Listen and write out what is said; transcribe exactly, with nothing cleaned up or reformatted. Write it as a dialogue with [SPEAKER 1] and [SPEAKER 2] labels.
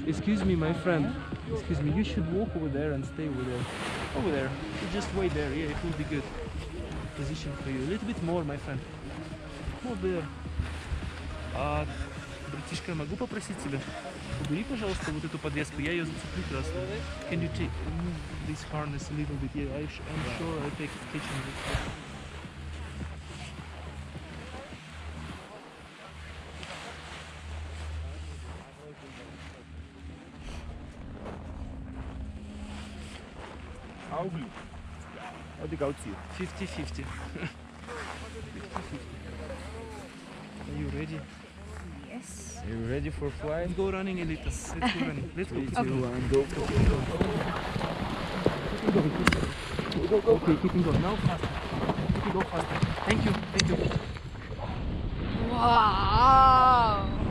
[SPEAKER 1] Excuse me, my friend. Excuse me, you should walk over there and stay over there. Over there. You just wait there, yeah, it will be good. Position for you. A little bit more, my friend. More there. А, братишка, могу попросить тебя? Убери, пожалуйста, вот эту подвеску, я ее зацеплю красную. Can you take move this harness a little bit? Yeah, I sh I'm sure I take kitchen.
[SPEAKER 2] How blue? How the goats here?
[SPEAKER 1] fifty fifty. Are you ready?
[SPEAKER 3] Yes.
[SPEAKER 2] Are you ready for flying?
[SPEAKER 1] Go running, Elita. Let's go running. Let's go.
[SPEAKER 2] Three,
[SPEAKER 1] Okay.
[SPEAKER 2] two, one, go.
[SPEAKER 1] Go, go, go. Okay, keep it going. Now faster. Keep it go faster. Thank you. Thank you.
[SPEAKER 3] Wow.